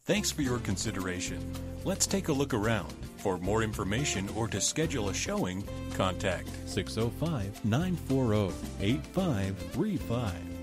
Thanks for your consideration. Let's take a look around. For more information or to schedule a showing, contact 605-940-8535.